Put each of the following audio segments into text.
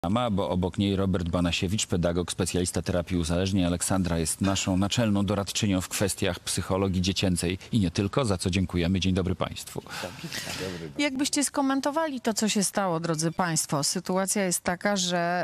Bo obok niej Robert Banasiewicz, pedagog, specjalista terapii uzależnień. Aleksandra jest naszą naczelną doradczynią w kwestiach psychologii dziecięcej i nie tylko, za co dziękujemy. Dzień dobry Państwu. Jakbyście skomentowali to, co się stało, drodzy Państwo? Sytuacja jest taka, że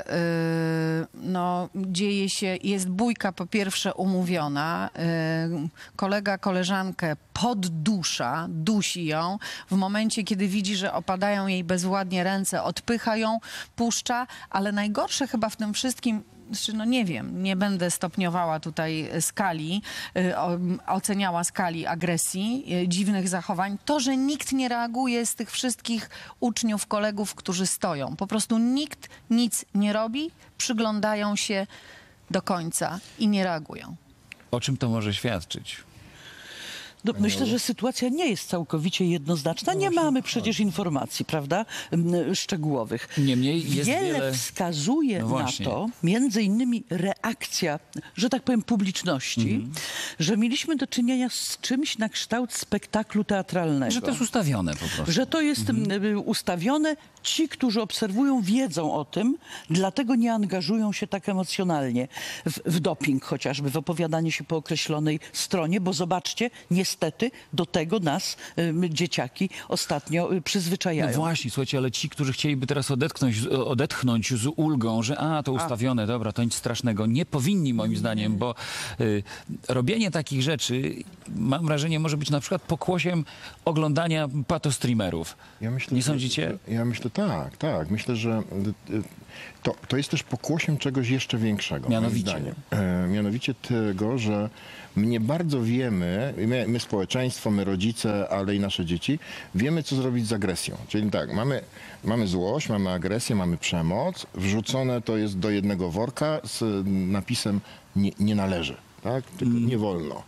dzieje się, jest bójka po pierwsze umówiona, kolega koleżankę poddusza, dusi ją. W momencie, kiedy widzi, że opadają jej bezładnie ręce, odpycha ją, puszcza, ale najgorsze chyba w tym wszystkim, no nie wiem, nie będę stopniowała tutaj skali, oceniała skali agresji, dziwnych zachowań, to, że nikt nie reaguje z tych wszystkich uczniów, kolegów, którzy stoją. Po prostu nikt nic nie robi, przyglądają się do końca i nie reagują. O czym to może świadczyć? No, myślę, że sytuacja nie jest całkowicie jednoznaczna. Nie mamy przecież informacji, prawda, szczegółowych. Niemniej jest wiele wskazuje na to, między innymi reakcja, że tak powiem, publiczności, że mieliśmy do czynienia z czymś na kształt spektaklu teatralnego. Że to jest ustawione po prostu. Że to jest ustawione. Ci, którzy obserwują, wiedzą o tym, dlatego nie angażują się tak emocjonalnie w doping chociażby, w opowiadanie się po określonej stronie, bo zobaczcie, niestety do tego nas dzieciaki ostatnio przyzwyczajają. No właśnie, słuchajcie, ale ci, którzy chcieliby teraz odetchnąć z ulgą, że to ustawione, dobra, to nic strasznego, nie powinni moim zdaniem, bo robienie takich rzeczy, mam wrażenie, może być na przykład pokłosiem oglądania patostreamerów. Nie sądzicie? Ja myślę, tak. Myślę, że to jest też pokłosiem czegoś jeszcze większego. Mianowicie? Mianowicie tego, że my bardzo wiemy, my społeczeństwo, my rodzice, ale i nasze dzieci, wiemy, co zrobić z agresją. Czyli tak, mamy złość, mamy agresję, mamy przemoc, wrzucone to jest do jednego worka z napisem nie należy, tak? Tylko nie wolno.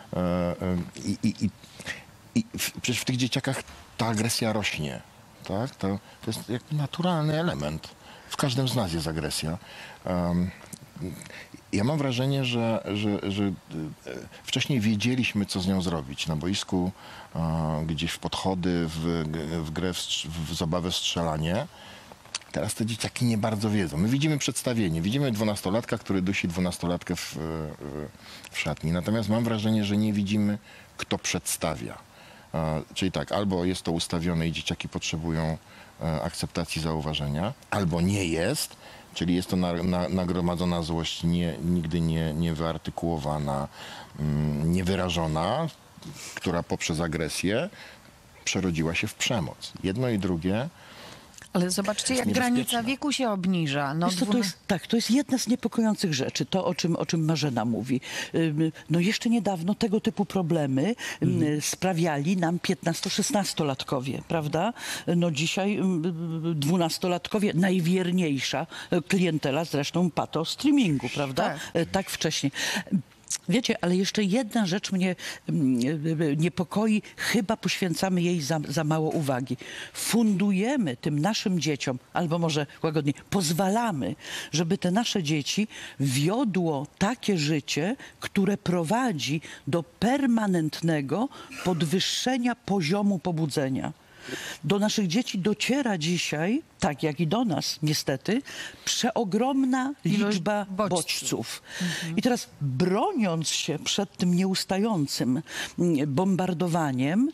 I przecież w tych dzieciakach ta agresja rośnie. Tak? To jest jakby naturalny element. W każdym z nas jest agresja. Ja mam wrażenie, że wcześniej wiedzieliśmy, co z nią zrobić. Na boisku, gdzieś w podchody, w grę, w zabawę, strzelanie. Teraz te dzieciaki nie bardzo wiedzą. My widzimy przedstawienie. Widzimy 12-latka, który dusi 12-latkę w szatni. Natomiast mam wrażenie, że nie widzimy, kto przedstawia. Czyli tak, albo jest to ustawione i dzieciaki potrzebują akceptacji, zauważenia, albo nie jest, czyli jest to nagromadzona złość, nigdy nie wyartykułowana, niewyrażona, która poprzez agresję przerodziła się w przemoc. Jedno i drugie. Ale zobaczcie, jak granica wieku się obniża. No, to jest jedna z niepokojących rzeczy, to o czym Marzena mówi. No jeszcze niedawno tego typu problemy sprawiali nam 15-16-latkowie, prawda? No dzisiaj 12-latkowie, najwierniejsza klientela zresztą streamingu, prawda? Tak wcześnie. Wiecie, ale jeszcze jedna rzecz mnie niepokoi, chyba poświęcamy jej za mało uwagi. Fundujemy tym naszym dzieciom, albo może łagodniej, pozwalamy, żeby te nasze dzieci wiodło takie życie, które prowadzi do permanentnego podwyższenia poziomu pobudzenia. Do naszych dzieci dociera dzisiaj, tak jak i do nas niestety, przeogromna liczba bodźców. I teraz broniąc się przed tym nieustającym bombardowaniem,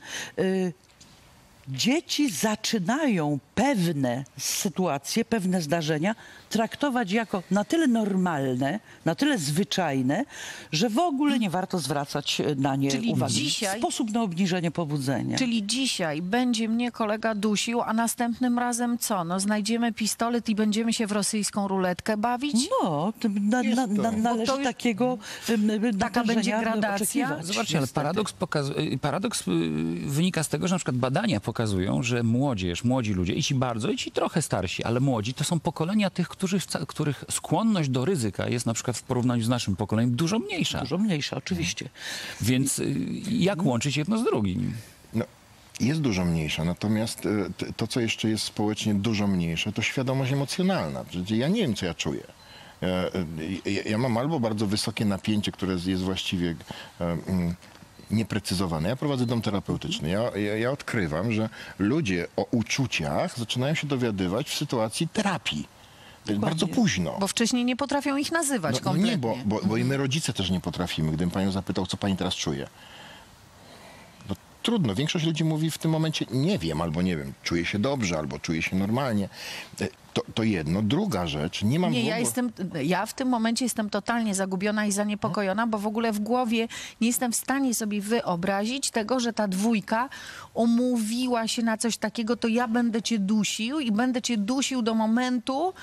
dzieci zaczynają pewne sytuacje, pewne zdarzenia traktować jako na tyle normalne, na tyle zwyczajne, że w ogóle nie warto zwracać na nie uwagi. Dzisiaj, sposób na obniżenie pobudzenia. Czyli dzisiaj będzie mnie kolega dusił, a następnym razem co? No znajdziemy pistolet i będziemy się w rosyjską ruletkę bawić? No, należy takiego taka będzie gradacja. oczekiwać. Zobaczcie, ale paradoks wynika z tego, że na przykład badania pokazują, że młodzi ludzie, i ci bardzo, i ci trochę starsi, ale młodzi, to są pokolenia tych, których skłonność do ryzyka jest na przykład w porównaniu z naszym pokoleniem dużo mniejsza. Dużo mniejsza, oczywiście. Więc jak łączyć jedno z drugim? No, jest dużo mniejsza, natomiast to, co jeszcze jest społecznie dużo mniejsze, to świadomość emocjonalna. Przecież ja nie wiem, co ja czuję. Ja mam albo bardzo wysokie napięcie, które jest właściwie nieprecyzowane. Ja prowadzę dom terapeutyczny. Ja odkrywam, że ludzie o uczuciach zaczynają się dowiadywać w sytuacji terapii. To jest bardzo późno. Bo wcześniej nie potrafią ich nazywać No kompletnie. nie, bo i my rodzice też nie potrafimy. Gdybym panią zapytał, co pani teraz czuje. No trudno. Większość ludzi mówi w tym momencie nie wiem, albo nie wiem, czuję się dobrze, albo czuję się normalnie. To jedno. Druga rzecz, nie mam Nie, w ogóle... ja w tym momencie jestem totalnie zagubiona i zaniepokojona, bo w ogóle w głowie nie jestem w stanie sobie wyobrazić tego, że ta dwójka umówiła się na coś takiego, to ja będę cię dusił i będę cię dusił do momentu,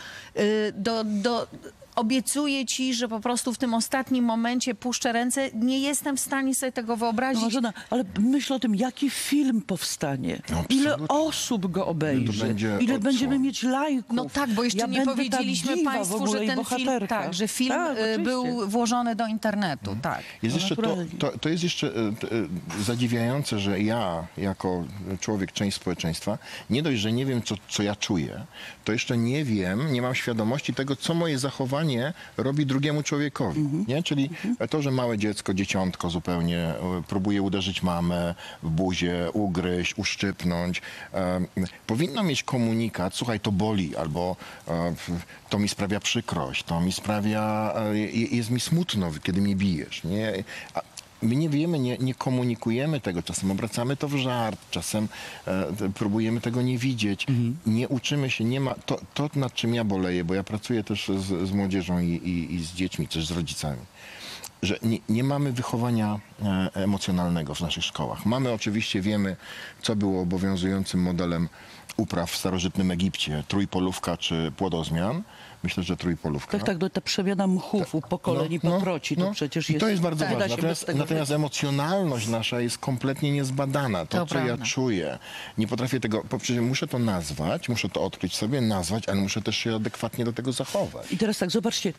obiecuję ci, że po prostu w tym ostatnim momencie puszczę ręce. Nie jestem w stanie sobie tego No wyobrazić. Marzena, ale myśl o tym, jaki film powstanie. No, Ile absolutnie. osób go obejrzy. To będzie Ile odsłon. będziemy mieć lajków. No tak, bo jeszcze Ja nie będę ta powiedzieliśmy diwa w państwu, ogóle że i ten film, bohaterka. tak, że film Tak, oczywiście. był włożony do internetu. Tak. Jest No jeszcze naturalnie. to jest jeszcze zadziwiające, że ja, jako człowiek, część społeczeństwa, nie dość, że nie wiem, co ja czuję, to jeszcze nie wiem, nie mam świadomości tego, co moje zachowanie robi drugiemu człowiekowi. Nie? Czyli to, że małe dziecko, dzieciątko zupełnie próbuje uderzyć mamę w buzię, ugryźć, uszczypnąć. Powinno mieć komunikat, słuchaj, to boli, albo to mi sprawia przykrość, to mi sprawia, jest mi smutno, kiedy mnie bijesz. Nie? My nie wiemy, nie komunikujemy tego. Czasem obracamy to w żart, czasem próbujemy tego nie widzieć. Nie uczymy się, nie ma... To, nad czym ja boleję, bo ja pracuję też z młodzieżą i z dziećmi, też z rodzicami, że nie mamy wychowania emocjonalnego w naszych szkołach. Mamy oczywiście, wiemy, co było obowiązującym modelem upraw w starożytnym Egipcie, trójpolówka czy płodozmian. Myślę, że trójpolówka. Tak, ta przemiana mchów u pokoleń i poproci, to przecież I jest... to jest bardzo nie da ważne. się bez tego Natomiast emocjonalność nasza jest kompletnie niezbadana. To, co ja prawda. czuję, nie potrafię tego... Przecież muszę to nazwać, muszę to odkryć sobie, nazwać, ale muszę też się adekwatnie do tego zachować. I teraz tak, zobaczcie,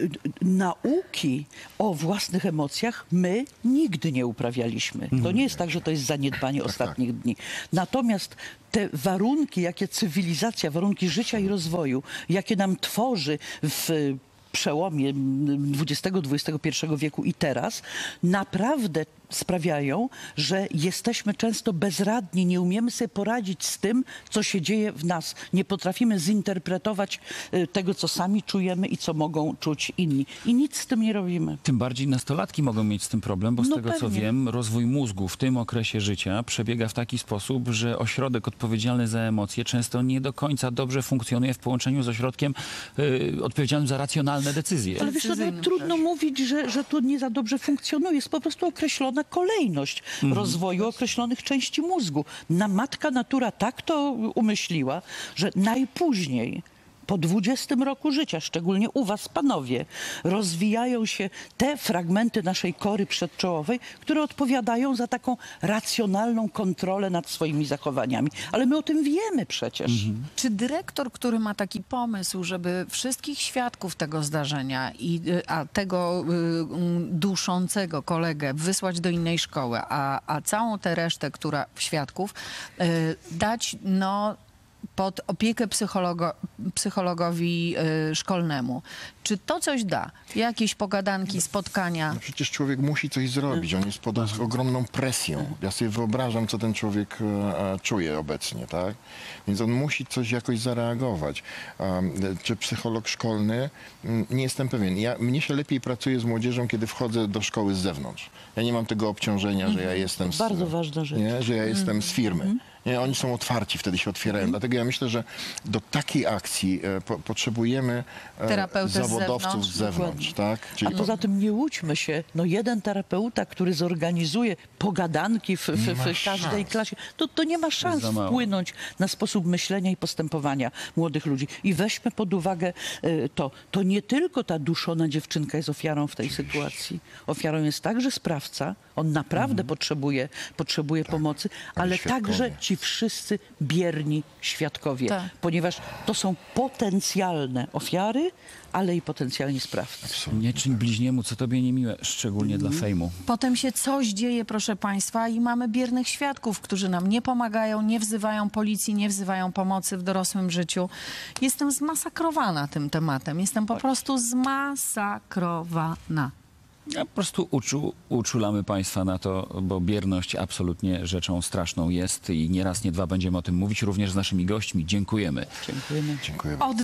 nauki o własnych emocjach my nigdy nie uprawialiśmy. To nie jest tak, że to jest zaniedbanie ostatnich dni. Natomiast te warunki, jakie cywilizacja, warunki życia i rozwoju, jakie nam tworzy w przełomie XX-XXI wieku i teraz, naprawdę sprawiają, że jesteśmy często bezradni, nie umiemy sobie poradzić z tym, co się dzieje w nas. Nie potrafimy zinterpretować tego, co sami czujemy i co mogą czuć inni. I nic z tym nie robimy. Tym bardziej nastolatki mogą mieć z tym problem, bo z No tego co pewnie. wiem, rozwój mózgu w tym okresie życia przebiega w taki sposób, że ośrodek odpowiedzialny za emocje często nie do końca dobrze funkcjonuje w połączeniu z ośrodkiem odpowiedzialnym za racjonalne decyzje. Ale wiesz, co, no, trudno mówić, że to nie za dobrze funkcjonuje. Jest po prostu określona kolejność rozwoju określonych części mózgu. Matka natura tak to umyśliła, że najpóźniej po 20 roku życia, szczególnie u was, panowie, rozwijają się te fragmenty naszej kory przedczołowej, które odpowiadają za taką racjonalną kontrolę nad swoimi zachowaniami. Ale my o tym wiemy przecież. Czy dyrektor, który ma taki pomysł, żeby wszystkich świadków tego zdarzenia a tego duszącego kolegę wysłać do innej szkoły, a całą tę resztę, świadków, dać pod opiekę psychologowi szkolnemu. Czy to coś da? Jakieś pogadanki, spotkania? No przecież człowiek musi coś zrobić. On jest pod ogromną presją. Ja sobie wyobrażam, co ten człowiek czuje obecnie, tak? Więc on musi coś jakoś zareagować. Czy psycholog szkolny? Nie jestem pewien. Mnie się lepiej pracuje z młodzieżą, kiedy wchodzę do szkoły z zewnątrz. Ja nie mam tego obciążenia, że ja jestem Bardzo ważna rzecz. Nie? Że ja jestem z firmy. Nie, oni są otwarci, wtedy się otwierają. Dlatego ja myślę, że do takiej akcji potrzebujemy Terapeutę z zawodowców z zewnątrz. Tak? A Czyli poza tym nie łudźmy się, jeden terapeuta, który zorganizuje pogadanki w każdej klasie, to nie ma szans za mało. wpłynąć na sposób myślenia i postępowania młodych ludzi. I weźmy pod uwagę to nie tylko ta duszona dziewczynka jest ofiarą w tej sytuacji. Ofiarą jest także sprawca, on naprawdę potrzebuje pomocy, ale świadkowie. także ci wszyscy bierni świadkowie, Tak. ponieważ to są potencjalne ofiary, ale i potencjalni sprawcy. Nie czyń bliźniemu, co tobie niemiłe, szczególnie dla fejmu. Potem się coś dzieje, proszę państwa, i mamy biernych świadków, którzy nam nie pomagają, nie wzywają policji, nie wzywają pomocy w dorosłym życiu. Jestem zmasakrowana tym tematem. Jestem po prostu zmasakrowana. Ja po prostu uczulamy państwa na to, bo bierność absolutnie rzeczą straszną jest i nie raz, nie dwa będziemy o tym mówić, również z naszymi gośćmi. Dziękujemy. Dziękujemy. dziękuję.